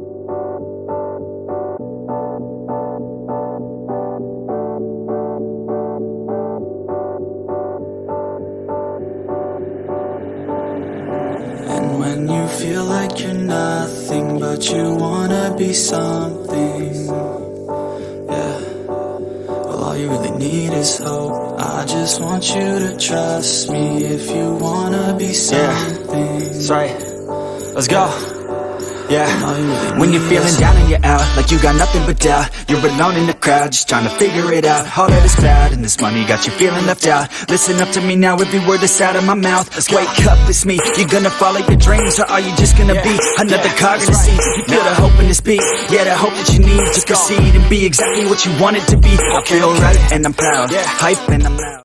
And when you feel like you're nothing, but you wanna be something, yeah, well, all you really need is hope. I just want you to trust me if you wanna be something. Yeah, that's right. Let's go. Yeah, when you're feeling down and you're out, like you got nothing but doubt, you're alone in the crowd, just trying to figure it out. All of this cloud and this money got you feeling left out. Listen up to me now, every word that's out of my mouth. Wake up, it's me. You gonna follow your dreams, or are you just gonna be another cog in the sea? You feel the hope in this beat, yeah, the hope that you need to proceed and be exactly what you want it to be. I feel right and I'm proud, hype and I'm loud.